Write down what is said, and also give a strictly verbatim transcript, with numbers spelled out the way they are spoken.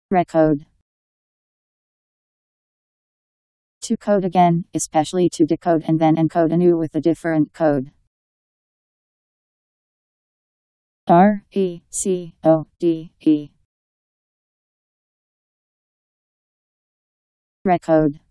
Recode. To code again, especially to decode and then encode anew with a different code. R E C O D E. Recode.